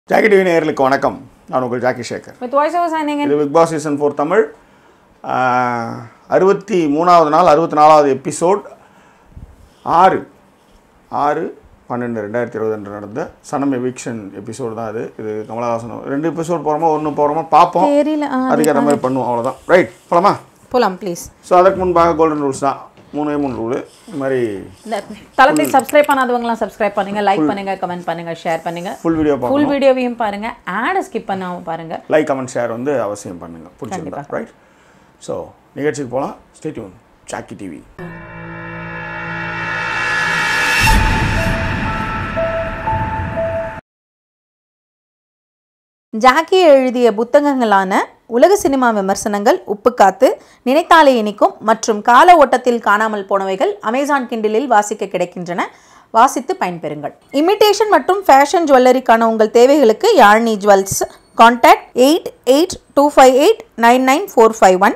Jackie TV நேயர்களுக்கு வணக்கம். நான் உங்கள் Jackie Sekar. With voice over signing in. இது பிக் பாஸ் சீசன் 4 தமிழ் 63வது நாள் 64வது எபிசோட் 6/12/2020 நடந்த சனம் எவிக்ஷன் எபிசோடு தான் இது. இது கமலஹாசன் 2 எபிசோட் போகிறோமா 1 போகிறோமா பார்ப்போம், அதுக்கேற்ற மாதிரி பண்ணுவோம், அவ்வளோதான். ரைட், போகலாமா? போகலாம் ப்ளீஸ். ஸோ அதுக்கு முன்பாக கோல்டன் ரூல்ஸ் தான், 3 ரூலு. இது மாதிரி தளத்தை சப்ஸ்கிரைப் பண்ணாதவங்களாம் சப்ஸ்கிரைப் பண்ணுங்க, லைக் பண்ணுங்க, கமெண்ட் பண்ணுங்க, ஷேர் பண்ணுங்க. ஃபுல் வீடியோவையும் பாருங்க, ஆடை ஸ்கிப் பண்ணாமல் பாருங்க. லைக் கமெண்ட் ஷேர் வந்து அவசியம் பண்ணுங்க, பிடிச்சிருந்தா. ரைட், ஸோ நிகழ்ச்சிக்கு போகலாம். Stay tune, Jackie TV. Jackie எழுதிய புத்தகங்களான உலக சினிமா விமர்சனங்கள், உப்புக்காத்து, நினைத்தாலே இனிக்கும் மற்றும் கால ஓட்டத்தில் காணாமல் போனவைகள் அமேசான் கிண்டிலில் வாசிக்க கிடைக்கின்றன. வாசித்து பயன்பெறுங்கள். இமிட்டேஷன் மற்றும் ஃபேஷன் ஜுவல்லரிக்கான உங்கள் தேவைகளுக்கு யாழ்னி ஜுவல்ஸ். கான்டாக்ட் 8825899451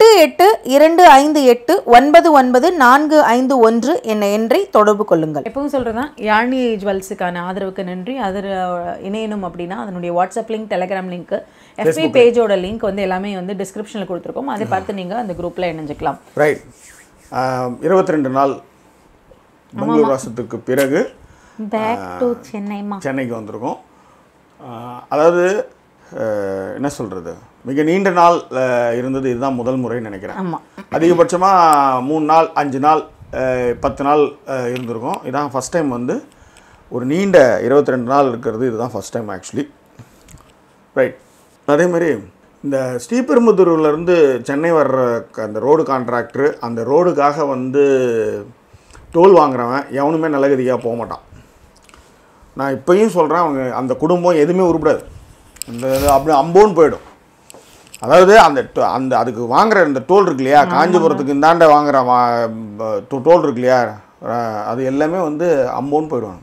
8825899451 என்ற எண்ணை தொடர்பு கொள்ளுங்கள். எப்பவும் சொல்கிறதான், யாழ்னி ஜுவல்ஸுக்கான ஆதரவுக்கு நன்றி. அதில் இணையணும் அப்படின்னா அதனுடைய WhatsApp link, Telegram link, FB பேஜோட லிங்க் வந்து எல்லாமே வந்து டிஸ்கிரிப்ஷனில் கொடுத்துருக்கோம். அதை பார்த்து நீங்கள் அந்த குரூப்பில் இணைஞ்சிக்கலாம். ரைட், 22 நாள் பெங்களூர் வாசத்துக்கு பிறகு பேக் டு சென்னைக்கு வந்திருக்கோம். அதாவது என்ன சொல்கிறது, மிக நீண்ட நாள் இருந்தது. இதுதான் முதல் முறைன்னு நினைக்கிறேன். அதிகபட்சமாக 3 நாள் 5 நாள் 10 நாள் இருந்திருக்கும். இதான் ஃபஸ்ட் டைம் வந்து ஒரு நீண்ட 22 நாள் இருக்கிறது. இதுதான் ஃபஸ்ட் டைம் ஆக்சுவலி. ரைட், அதேமாதிரி இந்த ஸ்ரீபெரும்புதூர்லேருந்து சென்னை வர்ற அந்த ரோடு கான்ட்ராக்டரு, அந்த ரோடுக்காக வந்து டோல் வாங்குறவன் எவனுமே நல்லகதியாக போக மாட்டான். நான் இப்போயும் சொல்கிறேன், அவங்க அந்த குடும்பம் எதுவுமே உருப்படாது. இந்த இது அப்படி அம்போன்னு போயிடும். அதாவது அந்த அதுக்கு வாங்குகிற இந்த டோல் இருக்கு இல்லையா, காஞ்சிபுரத்துக்கு இந்தாண்ட வாங்குகிற டோல் இருக்கு இல்லையா, அது எல்லாமே வந்து அம்போன்னு போயிடுவாங்க.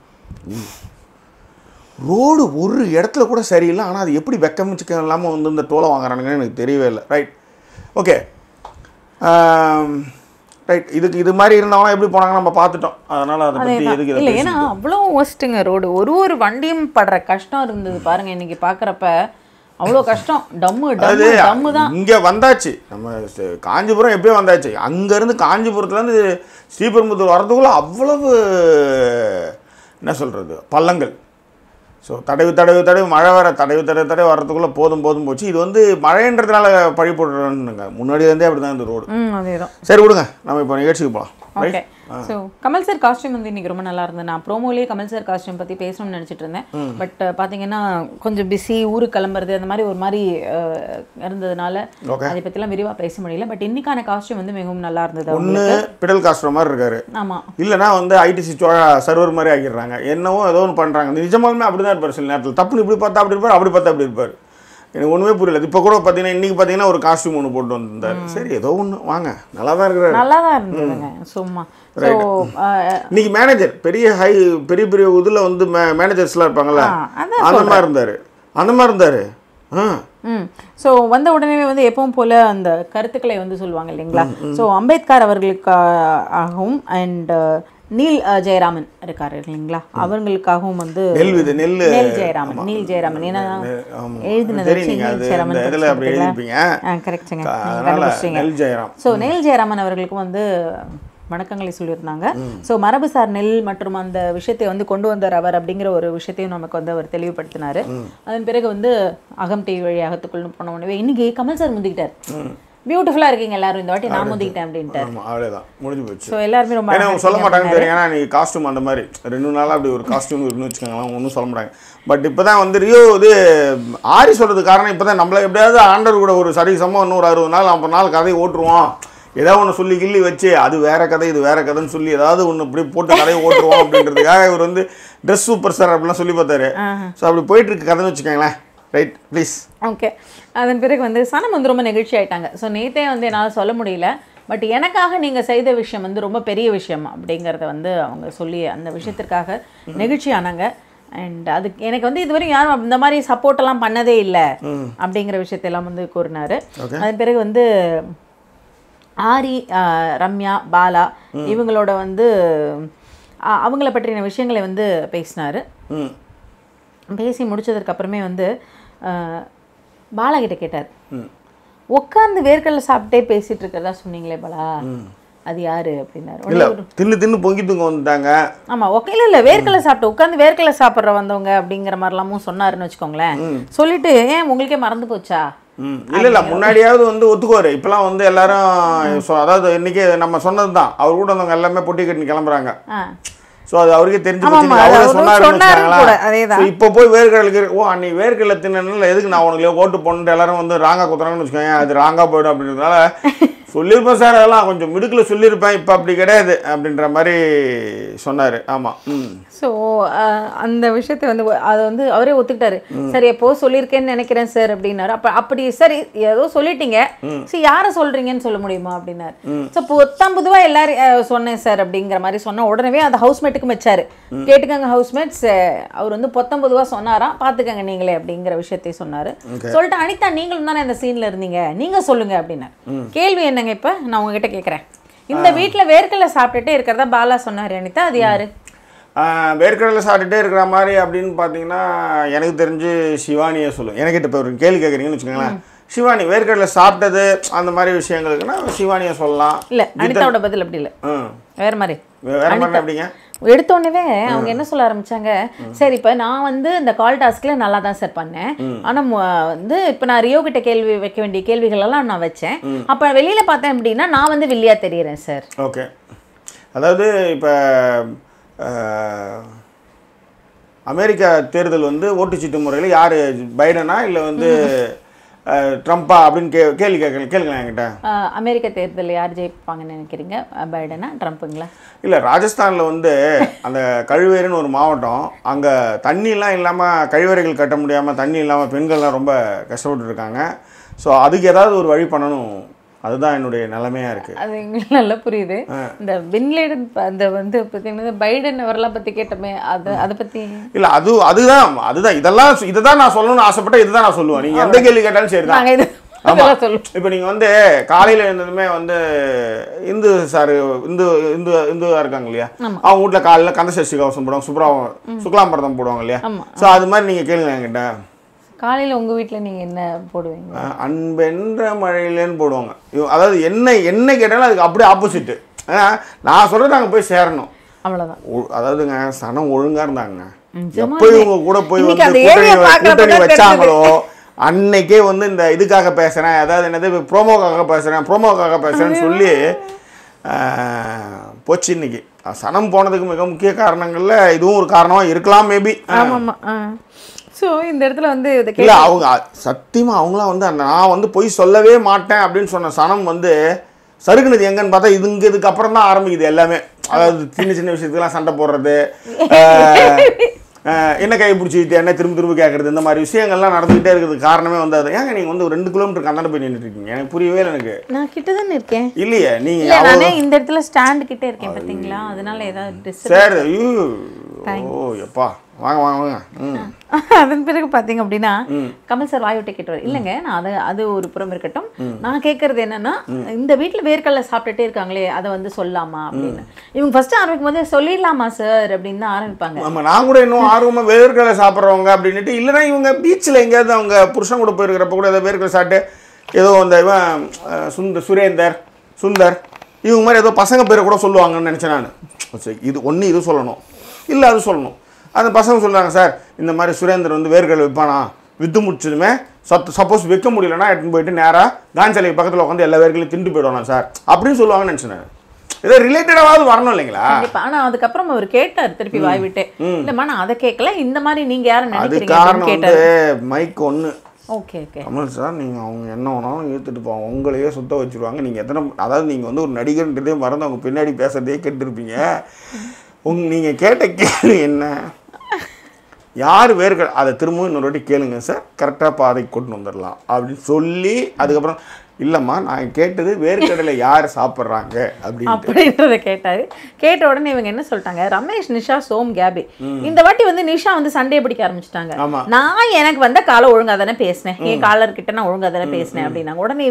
ரோடு ஒரு இடத்துல கூட சரியில்லை, ஆனால் அது எப்படி வெக்கமிச்சுக்க இல்லாமல் வந்து இந்த டோலை வாங்குறானுங்கன்னு எனக்கு தெரியவே இல்லை. Right, okay, right. இது மாதிரி இருந்தவங்க எப்படி போனாங்க நம்ம பார்த்துட்டோம். அதனால் அதை பற்றி எதுக்கு இல்லை, ஏன்னா அவ்வளோ ஒஸ்ட்டுங்க ரோடு. ஒரு வண்டியும் படுற கஷ்டம் இருந்தது பாருங்க. இன்னைக்கு பார்க்குறப்ப அவ்வளோ கஷ்டம். டம்மு தான். இங்கே வந்தாச்சு, நம்ம காஞ்சிபுரம் எப்படியோ வந்தாச்சு. அங்கேருந்து காஞ்சிபுரத்துலேருந்து ஸ்ரீபெரும்புதூர் வரதுக்குள்ளே அவ்வளவு என்ன சொல்கிறது பள்ளங்கள். ஸோ தடவி மழை வர தடவி வர்றதுக்குள்ளே போதும் போச்சு. இது வந்து மழைன்றதுனால பழி போடுறோன்னுங்க, முன்னாடியிலேருந்தே அப்படி தான் இந்த ரோடு. அதேதான். சரி விடுங்க, நம்ம இப்போ நிகழ்ச்சிக்கு போகலாம். Okay, so Kamal sir costume வந்து இன்றைக்கி ரொம்ப நல்லா இருந்தது. நான் ப்ரோமோலேயே கமல் சார் காஸ்டியூம் பற்றி பேசணும்னு நினச்சிட்டு இருந்தேன். பட் பார்த்தீங்கன்னா கொஞ்சம் பிஸி, ஊருக்கு கிளம்புறது அந்த மாதிரி ஒரு மாதிரி இருந்ததுனால அதை பற்றிலாம் விரிவாக பேச முடியல. பட் இன்னைக்கான காஸ்டியூம் வந்து மிகவும் நல்லா இருந்தது. ஒன்று பிடல் காஸ்டியூம் மாதிரி இருக்காரு. ஆமாம், இல்லைனா வந்து ஐடிசி சர்வர் மாதிரி ஆக்கிடுறாங்க. என்னவோ ஏதோ ஒன்று பண்ணுறாங்க. நிஜமாலுமே அப்படி தான் இருப்பார். சில நேரத்தில் தப்புன்னு இப்படி பார்த்தா அப்படி இருப்பார், அப்படி பார்த்தா அப்படி இருப்பார். எனக்கு ஒன்றுமே புரியல. இப்போ கூட பார்த்தீங்கன்னா இன்றைக்கி பார்த்தீங்கன்னா ஒரு காஸ்டியூம் ஒன்று போட்டு வந்திருந்தார். சரி, ஏதோ ஒன்று வாங்க, நல்லா தான் இருக்கிறாரு, நல்லா தான் இருந்ததுங்க. சும்மா இன்னைக்கு மேனேஜர் பெரிய இதில் வந்து மேனேஜர்ஸ்லாம் இருப்பாங்கல்ல, அந்த மாதிரி இருந்தார். ஸோ வந்த உடனே வந்து எப்பவும் போல் அந்த கருத்துக்களை வந்து சொல்லுவாங்க இல்லைங்களா. ஸோ அம்பேத்கர் அவர்களுக்காகவும் அண்ட் நீல் ஜெயராமன் இருக்காரு இல்லைங்களா, அவர்களுக்காகவும் வந்து நீல் ஜெயராமன் ஏன்னா எழுதினது கரெக்டுங்க. ஸோ நீல் ஜெயராமன் அவர்களுக்கும் வந்து வணக்கங்களை சொல்லியிருந்தாங்க. ஸோ மரபுசார் நெல் மற்றும் அந்த விஷயத்தை வந்து கொண்டு வந்தார் அவர் அப்படிங்கிற ஒரு விஷயத்தையும் நமக்கு வந்து அவர் தெளிவுபடுத்தினார். அதன் பிறகு வந்து அகம் டிவி வழி அகத்துக்குள்ள போன உடனே இன்னைக்கு கமல் சார் முந்திக்கிட்டார். பியூட்டிஃபுல்லா இருக்கீங்க எல்லாரும், இந்த வாட்டி நான் முந்திக்கிட்டேன் அப்படின்ட்டு. அவ்வளோதான், முடிஞ்சு போச்சு. ஸோ எல்லாருமே ரொம்ப சொல்ல மாட்டாங்க தெரியும். ஏன்னா நீங்கள் காஸ்டியூம் அந்த மாதிரி 2 நாளாக அப்படி ஒரு காஸ்டியூம் இருக்குன்னு வச்சுக்கோங்களேன், ஒன்றும் சொல்ல மாட்டாங்க. பட் இப்போ தான் வந்து ரியோ இது ஆரி சொல்கிறது காரணம் இப்போ தான் நம்மளை எப்படியாவது ஆண்டர் கூட ஒரு சரிசமமாக இன்னொரு 60 நாள் 50 நாள் கதையை ஓட்டுருவோம். ஏதாவது ஒன்று சொல்லி கிள்ளி வச்சு அது வேற கதை இது வேற கதைன்னு சொல்லி ஏதாவது ஒன்று இப்படி போட்டு கதையை ஓட்டுருவோம் அப்படின்றதுக்காக இவர் வந்து ட்ரெஸ் சூப்பர் ஸ்டார் அப்படிலாம் சொல்லி பார்த்தாரு. ஸோ அப்படி போயிட்டு இருக்கு கதைன்னு வச்சுக்கோங்களேன். Right, please. ஓகே, அதன் பிறகு வந்து சனம் வந்து ரொம்ப நெகிழ்ச்சி ஆயிட்டாங்க. ஸோ நேற்றே வந்து என்னால் சொல்ல முடியல, பட் எனக்காக நீங்கள் செய்த விஷயம் வந்து ரொம்ப பெரிய விஷயம் அப்படிங்கிறத வந்து அவங்க சொல்லி அந்த விஷயத்திற்காக நெகிழ்ச்சி ஆனாங்க. அண்ட் அதுக்கு எனக்கு வந்து இதுவரையும் யாரும் இந்த மாதிரி சப்போர்ட்டெல்லாம் பண்ணதே இல்லை அப்படிங்கிற விஷயத்தெல்லாம் வந்து கூறினார். அதன் பிறகு வந்து ஆரி, ரம்யா, பாலா இவங்களோட வந்து அவங்கள பற்றின விஷயங்களை வந்து பேசினார். பேசி முடிச்சதுக்கப்புறமே வந்து பாலா கிட்ட கேட்டார், உட்காந்து வேர்க்கடலை சாப்பிட்டே பேசிட்டு இருக்கிறதா சொன்னீங்களே பாலா, அது யாரு அப்படின்னாரு. இல்ல தின்னு பொங்கி தூங்க வந்துட்டாங்க. ஆமா, இல்ல வேர்க்கடலை சாப்பிட்டு உட்காந்து வேர்க்கடலை சாப்பிட்ற வந்தவங்க அப்படிங்கிற மாதிரிலாமும் சொன்னாருன்னு வச்சுக்கோங்களேன். சொல்லிட்டு ஏன் உங்களுக்கே மறந்து போச்சா? இல்ல முன்னாடியாவது வந்து ஒத்துக்குவாரு. இப்பெல்லாம் வந்து எல்லாரும் அதாவது இன்னைக்கு நம்ம சொன்னதுதான், அவர் கூட வந்தவங்க எல்லாமே பொட்டி கட்டி கிளம்புறாங்க. ஸோ அது அவருக்கே தெரிஞ்சு அவரே சொன்னாரு. இப்போ போய் வேர்க்கடலுக்கு அன்னைக்கு வேர்க்கடலை தின்னல எதுக்கு நான் உனக்கு ஓட்டு போட்டு எல்லாரும் வந்து ராங்கா குத்துறாங்கன்னு வச்சுக்கோங்க, அது ராங்கா போயிடும் அப்படின்றதுனால சொல்லியிருப்பேன் சார், அதெல்லாம் கொஞ்சம் மிடுக்கில் சொல்லியிருப்பேன், இப்போ அப்படி கிடையாது அப்படின்ற மாதிரி சொன்னார். ஆமாம். ஸோ அந்த விஷயத்தை வந்து அதை வந்து அவரே ஒத்துக்கிட்டாரு. சரி எப்போ சொல்லியிருக்கேன்னு நினைக்கிறேன் சார் அப்படின்னாரு. அப்படி சரி ஏதோ சொல்லிட்டீங்க, சரி யாரை சொல்கிறீங்கன்னு சொல்ல முடியுமா அப்படின்னாரு. ஸோ பொதுவாக எல்லாரும் சொன்னேன் சார் அப்படிங்கிற மாதிரி சொன்ன உடனே அந்த ஹவுஸ்மேட்டுக்கும் வச்சாரு, கேட்டுக்கங்க ஹவுஸ்மேட்ஸ், அவர் வந்து பொதுவாக சொன்னாராம், பார்த்துக்கங்க நீங்களே அப்படிங்கிற விஷயத்தையும் சொன்னார். சொல்லிட்டு அனிதா நீங்களும் தானே இந்த சீனில் இருந்தீங்க, நீங்கள் சொல்லுங்கள் அப்படின்னாரு. கேள்வி என்னங்க இப்போ நான் உங்ககிட்ட கேட்குறேன், இந்த வீட்டில் வேர்க்கடலை சாப்பிட்டுட்டே இருக்கிறதா பாலா சொன்னார் அனிதா, அது யாரு? வேர்க்கடலை சாப்பிட்டுட்டே இருக்கிற மாதிரி அப்படின்னு பார்த்தீங்கன்னா எனக்கு தெரிஞ்சு சிவானியை சொல்லுவேன். எனக்கிட்ட இப்போ ஒரு கேள்வி கேட்குறீங்கன்னு வச்சுக்கோங்களேன், சிவானி வேர்க்கடலை சாப்பிட்டது அந்த மாதிரி விஷயங்களுக்குன்னா சிவானியை சொல்லலாம். இல்லை அனிதாவோட பதில் அப்படி இல்லை, வேற மாதிரி. வேற மாதிரி எப்படிங்க? எடுத்தோடனே அவங்க என்ன சொல்ல ஆரம்பிச்சாங்க, சரி இப்போ நான் வந்து இந்த கால் டாஸ்க்ல நல்லா தான் சார் பண்ணேன், ஆனால் வந்து இப்போ நான் ரியோ கிட்ட கேள்வி வைக்க வேண்டிய கேள்விகள் எல்லாம் நான் வச்சேன், அப்போ வெளியில பார்த்தேன் அப்படின்னா நான் வந்து வில்லியா தெரியுறேன் சார். ஓகே, அதாவது இப்போ அமெரிக்கா தேர்தல் வந்து ஓட்டுச்சீட்டு முறையில் யார் பைடனா இல்லை வந்து ட்ரம்ப்பா அப்படின்னு கேள்வி கேளுங்களேன் என்கிட்ட. அமெரிக்க தேர்தலில் யார் ஜெயிப்பாங்கன்னு நினைக்கிறீங்க, பைடனா ட்ரம்ப்புங்களா? இல்லை ராஜஸ்தானில் வந்து அந்த கழிவேறுன்னு ஒரு மாவட்டம், அங்கே தண்ணிலாம் இல்லாமல் கழிவறைகள் கட்ட முடியாமல் தண்ணி இல்லாமல் பெண்கள்லாம் ரொம்ப கஷ்டப்பட்டு இருக்காங்க. ஸோ அதுக்கு ஏதாவது ஒரு வழி பண்ணணும், அதுதான் என்னுடைய நிலைமையாக இருக்குது. அது எங்களுக்கு நல்லா புரியுது. இந்த பின்லேடன் அந்த வந்து பார்த்தீங்கன்னா பைடன் அவரெல்லாம் பற்றி கேட்டோமே, அதை பற்றி இல்லை அதுதான் இதை தான் நான் சொல்லணும்னு ஆசைப்பட்டேன், இதுதான் நான் சொல்லுவேன். நீங்கள் எந்த கேள்வி கேட்டாலும் சரி தான். ஆமாம், இப்போ நீங்கள் வந்து காலையில் இருந்ததுமே வந்து இந்துவாக இருக்காங்க இல்லையா, அவங்க வீட்டில் காலையில் கந்தசஷ்டி கவசம் போடுவாங்க, சுக்லாம்பரதம் போடுவாங்க இல்லையா. ஸோ அது மாதிரி நீங்கள் கேளுங்க என்கிட்ட, காலையில் உங்கள் வீட்டில் நீங்கள் என்ன போடுவீங்க? அன்பென்ற மழையிலேன்னு போடுவாங்க. அதாவது என்ன கேட்டாலும் அதுக்கு அப்படியே ஆப்போசிட்டு. நான் சொல்கிறது நாங்கள் போய் சேரணும், அவ்வளோதான். அதாவதுங்க சனம் ஒழுங்காக இருந்தாங்க, எப்போ இவங்க கூட போய் வந்து கூட்டணி வச்சாங்களோ அன்னைக்கே வந்து இந்த இதுக்காக பேசுகிறேன், அதாவது என்னது ப்ரோமோக்காக பேசுகிறேன்னு சொல்லி போச்சு. இன்னைக்கு சனம் போனதுக்கு மிக முக்கிய காரணங்களில் இதுவும் ஒரு காரணமாக இருக்கலாம் மேபி. ஆமாம். ஸோ இந்த இடத்துல வந்து இல்லை அவங்க சத்தியமாக அவங்களாம் வந்து நான் வந்து பொய் சொல்லவே மாட்டேன் அப்படின்னு சொன்ன சனம் வந்து சறுக்குனது எங்கன்னு பார்த்தா இதுக்கு அப்புறம் தான் ஆரம்பிக்குது எல்லாமே. அதாவது சின்ன விஷயத்துக்கெல்லாம் சண்டை போடுறது, என்ன கை பிடிச்சிக்கிட்டு என்ன திரும்ப கேட்கறது, இந்த மாதிரி விஷயங்கள்லாம் நடந்துகிட்டே இருக்கிறதுக்கு காரணமே வந்து அது. ஏங்க நீங்கள் வந்து ஒரு 2 கிலோமீட்டருக்கு அந்தாண்ட போய் நின்றுட்டு இருக்கீங்க, எனக்கு புரியவே இல்லை. எனக்கு நான் கிட்ட தானே இருக்கேன். இல்லையே நீங்கள் இந்த இடத்துல ஸ்டாண்ட் கிட்டே இருக்கேன் பார்த்தீங்களா, அதனால ஏதாவது சரி. ஓ எப்பா வாங்க. அதன் பிறகு பார்த்தீங்க அப்படின்னா கமல் சார் வாய்விட்டு கேட்டுவார், இல்லைங்க நான் அது ஒரு புறம் இருக்கட்டும், நான் கேட்கறது என்னன்னா இந்த வீட்டில் வேர்க்கடலை சாப்பிட்டுட்டே இருக்காங்களே அதை வந்து சொல்லலாமா அப்படின்னு. இவங்க ஃபர்ஸ்ட் ஆரம்பிக்கும் போது சொல்லிடலாமா சார் அப்படின்னு தான் ஆரம்பிப்பாங்க. ஆமாம், நான் கூட இன்னும் ஆர்வமாக வேர்க்கடலை சாப்பிட்றவங்க அப்படின்ட்டு, இல்லைன்னா இவங்க பீச்சில் எங்கேயாவது அவங்க புருஷன் கூட போயிருக்கிறப்ப கூட ஏதோ வேர்க்கடலை சாப்பிட்டு ஏதோ அந்த இவன் சுந்தர் இவங்க மாதிரி ஏதோ பசங்க பேரை கூட சொல்லுவாங்கன்னு நினச்சேன் நான். இது சொல்லணும், இல்லை அது சொல்லணும். அந்த பசங்க சொல்கிறாங்க, சார் இந்த மாதிரி சுரேந்தர் வந்து வேர்க்கடலை விற்பானா, விற்று முடிச்சதுமே சப்போஸ் விற்க முடியலன்னா எடுத்துன்னு போயிட்டு நேராக காஞ்சலைக்கு பக்கத்தில் உட்காந்து எல்லா வேர்களையும் திண்டு போயிடுவானா சார் அப்படின்னு சொல்லுவாங்கன்னு நினச்சேன். ஏதோ ரிலேட்டடாவது வரணும் இல்லைங்களா? ஆனால் அதுக்கப்புறம் அவர் கேட்டார் திருப்பி வாய்விட்டு, இல்லைம்மா நான் அதை கேட்கல, இந்த மாதிரி நீங்கள் யாரும் அது காரணம் வந்து மைக் ஒன்று. ஓகே கமல் சார் நீங்கள் அவங்க என்ன வேணாலும் ஏற்றுட்டு போவாங்க, உங்களையே சுத்த வச்சுருவாங்க. நீங்கள் அதாவது நீங்கள் வந்து ஒரு நடிகர்ன்றதே மறந்து அவங்க பின்னாடி பேசுறதே கேட்டுருப்பீங்க. நீங்கள் கேட்ட கேள்வி என்ன, யார் வேர்க்கடலை அதை திரும்பவும் இன்னொரு வாட்டி கேளுங்க சார், கரெக்டாக பாதைக்கு கொண்டு வந்துடலாம் அப்படின்னு சொல்லி அதுக்கப்புறம் இல்லைம்மா நான் கேட்டது வேர்க்கடலை யார் சாப்பிட்றாங்க அப்படின்றத கேட்ட உடனே இவங்க என்ன சொல்லிட்டாங்க, ரமேஷ், நிஷா, சோம், கேபி இந்த வாட்டி வந்து நிஷா வந்து சண்டையை பிடிக்க ஆரம்பிச்சிட்டாங்க. நான் எனக்கு வந்த காலை ஒழுங்காக தானே பேசினேன், என் காலர்கிட்ட நான் ஒழுங்காக தானே பேசினேன் அப்படின்னாங்க. உடனே இவங்க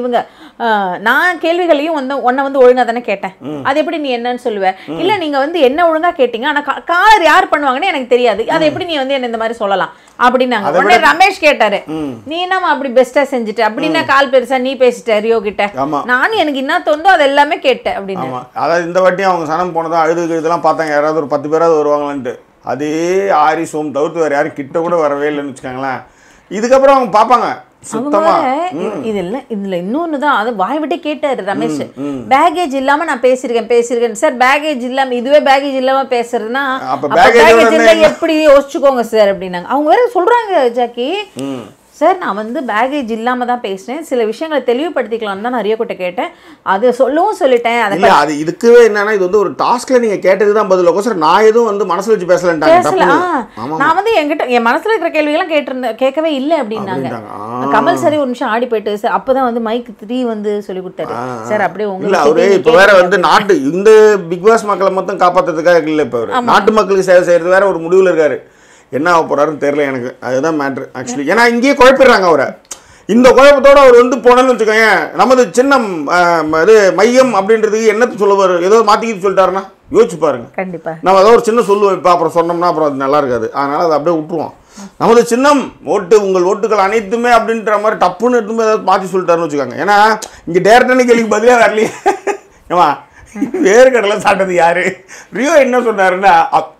நான் கேள்விகளையும் வந்து உன்னை வந்து ஒழுங்கா தானே கேட்டேன், அது எப்படி நீ என்னன்னு சொல்லுவ? இல்ல நீங்க வந்து என்ன ஒழுங்கா கேட்டீங்க, ஆனா காலர் யார் பண்ணுவாங்கன்னு எனக்கு தெரியாது, அதை எப்படி நீ வந்து என்ன இந்த மாதிரி சொல்லலாம் அப்படின்னாங்க. உடனே ரமேஷ் கேட்டாரு, நீ என்னமா அப்படி பெஸ்டா செஞ்சுட்ட அப்படின்னா, கால் பெருசா நீ பேசிட்ட ரியோ கிட்ட, நானும் எனக்கு என்ன தோணுதோ அது எல்லாமே கேட்டேன் அப்படின்னு. அதாவது இந்த வாட்டி அவங்க சனம் போனதும் அழுது இதெல்லாம் பார்த்தாங்க, யாராவது ஒரு 10 பேராவது வருவாங்களான்ட்டு. அதே ஆரி சோம் தவிர்த்து வேறு யாரும் கிட்ட கூட வரவே இல்லைன்னு வச்சுக்கோங்களேன். இதுக்கப்புறம் அவங்க பார்ப்பாங்க சுத்தமா. இதுல இன்னொன்னு தான், அது வாய் விட்டு கேட்டாரு ரமேஷ், பேகேஜ் இல்லாம நான் பேசிருக்கேன் சார். பேகேஜ் இல்லாம, இதுவே பேகேஜ் இல்லாம பேசுறதுன்னா பேகேஜ் இல்ல எப்படி யோசிச்சுக்கோங்க சார் அப்படின்னாங்க. அவங்க வேற சொல்றாங்க ஜாக்கி, சார் நான் வந்து பேகேஜ் இல்லாம தான் பேசுறேன், சில விஷயங்களை தெளிவுபடுத்திக்கலாம் தான் நிறைய கிட்ட கேட்டேன், அது சொல்லவும் சொல்லிட்டேன். அது இதுக்குவே என்னன்னா, இது வந்து ஒரு டாஸ்க்ல நீங்க கேட்டது தான் பதில். கோசம் நான் எதுவும் வந்து மனசுல வச்சு பேசலன்ட்டாங்க. நான் வந்து என் மனசுல இருக்கிற கேள்வியெல்லாம் கேட்கவே இல்லை அப்படின்னாங்க. கமல் சார் ஒரு நிமிஷம் ஆடி போயிட்டு அப்பதான் வந்து மைக் 3 வந்து சொல்லி கொடுத்தாரு. சார் அப்படியே உங்களுக்கு இப்ப வேற வந்து நாட்டு இந்த பிக் பாஸ் மக்களை மொத்தம் காப்பாத்துறதுக்காக இல்ல, இப்ப நாட்டு மக்களுக்கு சேவை செய்யறது வேற ஒரு முடிவுல இருக்காரு. என்ன ஆக போறாருன்னு தெரியல எனக்கு, அதுதான் மேட்ரு ஆக்சுவலி. ஏன்னா இங்கேயே குழப்பிடுறாங்க அவரை. இந்த குழப்பத்தோட அவர் வந்து போனேன்னு வச்சுக்கோங்க, நமது சின்னம் இது மையம் அப்படின்றதுக்கு என்னத்து சொல்லுவார், ஏதோ மாற்றிக்கிட்டு சொல்லிட்டாருன்னா யோசிச்சு பாருங்க. கண்டிப்பா நம்ம ஏதோ ஒரு சின்ன சொல்லுவோம், இப்போ அப்புறம் சொன்னோம்னா அப்புறம் அது நல்லா இருக்காது. அதனால அதை அப்படியே விட்டுருவோம். நமது சின்னம் ஓட்டு, உங்கள் ஓட்டுகள் அனைத்துமே அப்படின்ற மாதிரி டப்புன்னு எடுத்துமே ஏதாவது மாற்றி சொல்லிட்டாருன்னு வச்சுக்காங்க. ஏன்னா இங்கே டேரக்டான கேள்விக்கு பதிலே வரலையே. ஏமா வேறு கடலை சாப்பிட்டது யாரு? ரியோ என்ன சொன்னாருன்னா,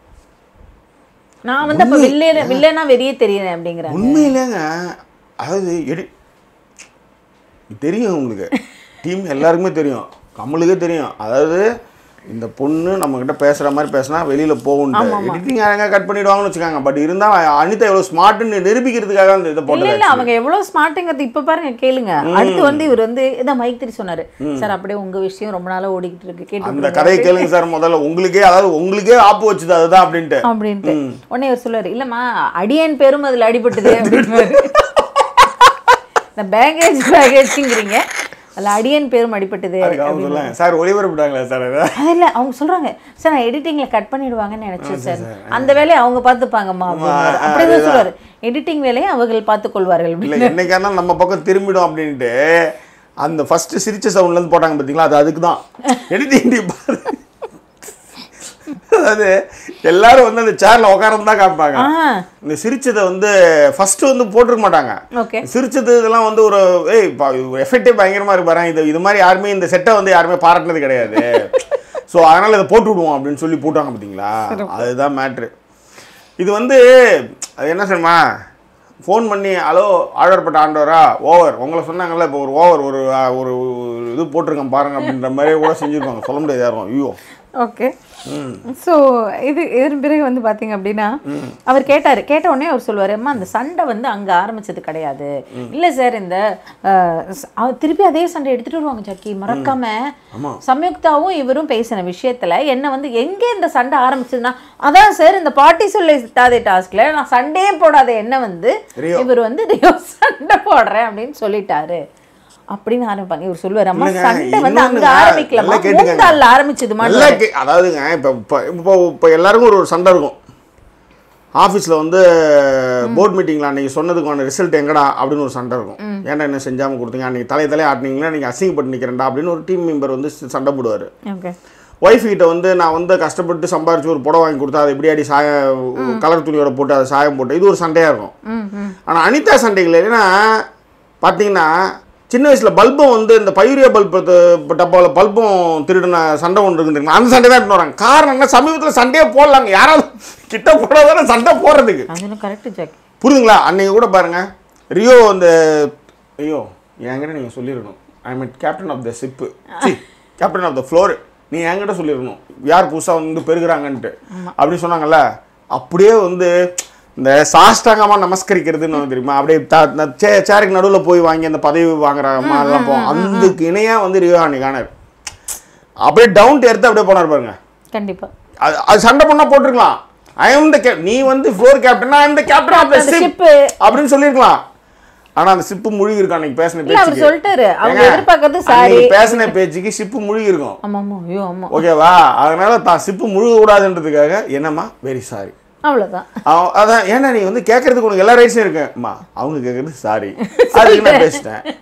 நான் வந்து அப்ப வில்லனா வெளியே தெரியறேன் அப்படிங்கிறேன். உண்மையிலேங்க, அதாவது தெரியும் உங்களுக்கு, டீம் எல்லாருக்குமே தெரியும், கமலுக்கே தெரியும். அதாவது இந்த பொண்ணு நம்ம கிட்ட பேசுற மாதிரி பேசினா வெளியில போகும், எடிட்டிங் யாரங்க கட் பண்ணிடுவாங்கன்னு வச்சுக்காங்க. பட் இருந்தா அனிதா எவ்வளவு ஸ்மார்ட்னு நிரூபிக்கிறதுக்காக அந்த இதை போட்டு இல்ல அவங்க எவ்வளவு ஸ்மார்ட்டுங்கிறது இப்ப பாருங்க கேளுங்க. அடுத்து வந்து இவர் வந்து இதான் மைக் 3 சொன்னாரு, சார் அப்படியே உங்க விஷயம் ரொம்ப நாளா ஓடிக்கிட்டு இருக்கு, கேட்டு அந்த கதையை கேளுங்க சார் முதல்ல. உங்களுக்கே அதாவது உங்களுக்கே ஆப்பு வச்சுது அதுதான் அப்படின்ட்டு உடனே இவர் சொல்லுவாரு, இல்லம்மா அடியன் பேரும் அதுல அடிபட்டுது அப்படின்னு. இந்த பேகேஜ்ங்கிறீங்க, அதில் அடியன் பேரும் அடிப்பட்டது சார், ஒளிபரப்பிட்டாங்களா சார்? இல்லை அவங்க சொல்கிறாங்க, சார் நான் எடிட்டிங்கில் கட் பண்ணிடுவாங்கன்னு நினச்சேன் சார், அந்த வேலையை அவங்க பார்த்துப்பாங்கம்மா அப்படிதான் சொல்லுவார். எடிட்டிங் வேலையை அவர்கள் பார்த்துக்கொள்வார்கள். இல்லை என்னைக்கான நம்ம பக்கம் திரும்பிடும் அப்படின்ட்டு அந்த ஃபர்ஸ்ட் சிரிச்ச சவுண்ட்லேருந்து போட்டாங்க பார்த்தீங்களா, அது அதுக்கு தான் எடிட்டிங். அதாவது எல்லாரும் வந்து அந்த சேர்ல உட்கார்ந்து தான் காமிப்பாங்க. இந்த சிரிச்சதை வந்து ஃபர்ஸ்ட் வந்து போட்டிருக்க மாட்டாங்க. சிரிச்சது இதெல்லாம் வந்து ஒரு எஃபெக்டே பயங்கரமா இருக்கு. இது மாதிரி யாருமே இந்த செட்டை வந்து யாருமே பாராட்டினது கிடையாது. ஸோ அதனால இதை போட்டு விடுவோம் அப்படின்னு சொல்லி போட்டாங்க பார்த்தீங்களா, அதுதான் மேட்ரு. இது வந்து அது என்ன சொல்லுமா, ஃபோன் பண்ணி ஹலோ ஆர்டர்பட்ட ஆண்டவரா ஓவர் உங்களை சொன்னாங்கல்ல, இப்போ ஒரு ஓவர் ஒரு இது போட்டிருக்கேன் பாருங்க அப்படின்ற மாதிரி கூட செஞ்சுருப்பாங்க. சொல்ல முடியாது யாரும். ஐயோ ஓகே. ஸோ இதன் பிறகு வந்து பார்த்தீங்க அப்படின்னா அவர் கேட்ட உடனே அவர் சொல்லுவார், அம்மா அந்த சண்டை வந்து அங்கே ஆரம்பிச்சது கிடையாது. இல்லை சார், இந்த திருப்பி அதே சண்டை எடுத்துகிட்டு வருவாங்க ஜாக்கி, மறக்காம சம்யுக்தாவும் இவரும் பேசின விஷயத்தில் என்ன வந்து எங்கே இந்த சண்டை ஆரம்பிச்சதுன்னா, அதான் சார் இந்த பாட்டி சொல்லாதே டாஸ்கில் நான் சண்டையே போடாத என்ன வந்து இவர் வந்து சண்டை போடுறேன் அப்படின்னு சொல்லிட்டாரு அப்படின்னு ஆரம்பிப்பாங்க. இவர் சொல்லுவார், அம்மா சண்டை வந்து அங்க ஆரம்பிக்கலமா, மூந்தால்ல ஆரம்பிச்சதுமா. அதாவதுங்க இப்போ எல்லாருக்கும் ஒரு சண்டை இருக்கும். ஆஃபீஸில் வந்து போர்ட் மீட்டிங்கில் அன்றைக்கி சொன்னதுக்கான ரிசல்ட் எங்கடா அப்படின்னு ஒரு சண்டை இருக்கும். ஏன்டா என்ன செஞ்சாமல் கொடுத்தீங்க, அன்றைக்கி தலையை ஆட்டினீங்கன்னா நீங்கள் அசிங்கப்பட்டு நிற்கிறேன்டா அப்படின்னு ஒரு டீம் மெம்பர் வந்து சண்டை போடுவார். ஒய்ஃப் கிட்ட வந்து நான் வந்து கஷ்டப்பட்டு சம்பாரிச்சு ஒரு புடவை வாங்கி கொடுத்தா அதை எப்படியாடி கலர் துணியோட போட்டு அதை சாயம் போட்டு இது ஒரு சண்டையாக இருக்கும். ஆனால் அனிதா சண்டைகள் என்னன்னா பார்த்தீங்கன்னா, சின்ன வயசில் பல்பும் வந்து இந்த பையூரியா பல்பு டப்பாவில் பல்பும் திருடின சண்டை ஒன்று இருக்குன்னு அந்த சண்டை தான் எடுத்து வராங்க. காரணம் என்ன, சமீபத்தில் சண்டையே போடலாங்க, யாராவது கிட்ட போடாதானே சண்டை போடுறதுக்கு. புரியுதுங்களா? அன்னைக்கு கூட பாருங்க, ரியோ அந்த ஐயோ என்கிட்ட நீங்கள் சொல்லிடணும், I mean captain of the ship, captain of the floor, நீ என்கிட்ட சொல்லிடணும் யார் புதுசாக வந்து பெருகிறாங்கன்ட்டு அப்படின்னு சொன்னாங்கல்ல. அப்படியே வந்து இந்த சாஷ்டாங்கமாக நமஸ்கரிக்கிறதுன்னு தெரியுமா, அப்படியே சேருக்கு நடுவில் போய் வாங்கி அந்த பதவி வாங்குற மாதிரிலாம் போவோம். அதுக்கு இணையாக வந்து ரியோ அன்னைக்கான அப்படியே டவுன் எடுத்து அப்படியே போனார் பாருங்க. கண்டிப்பாக அது சண்டை பண்ணா போட்டிருக்கலாம், ஐ எம் த நீ வந்து floor captain, I am the captain of the ship அப்படின்னு சொல்லியிருக்கலாம். ஆனா அந்த ஷிப்பு முழுகி இருக்கும். அன்னைக்கு பேசின பேச்சுக்கு சொல்லிட்டாரு, அவங்க எதிர்பார்க்கறது சாரி, பேசின பேச்சுக்கு ஷிப்பு முழுகி இருக்கும். ஓகேவா? அதனால தான் ஷிப்பு முழுக கூடாதுன்றதுக்காக என்னம்மா வெரி சாரி, அவ்வளவுதான். அதான். ஏன்னா நீ வந்து கேட்கறதுக்கு உனக்கு எல்லா ரைட்ஸும் இருக்குமா, அவங்க கேட்கறது சாரி, அதுக்கு நான் பேசிட்டேன்,